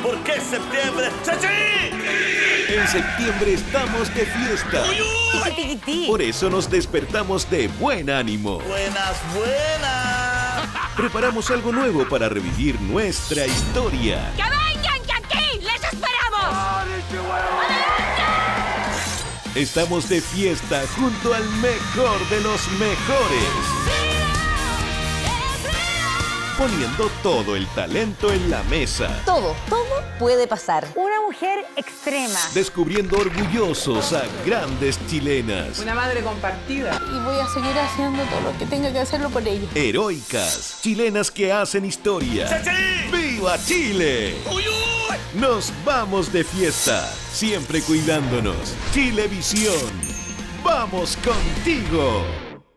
porque es septiembre. ¡Sí! En septiembre estamos de fiesta. Por eso nos despertamos de buen ánimo. Buenas, buenas. Preparamos algo nuevo para revivir nuestra historia. ¡Que vengan, que aquí les esperamos! Estamos de fiesta junto al mejor de los mejores. Poniendo todo el talento en la mesa. Todo puede pasar. Una mujer extrema. Descubriendo orgullosos a grandes chilenas. Una madre compartida. Y voy a seguir haciendo todo lo que tenga que hacerlo por ella. Heroicas, chilenas que hacen historia. ¡Sí! ¡Viva Chile! ¡Uy, uy! Nos vamos de fiesta, siempre cuidándonos. Chilevisión, ¡vamos contigo!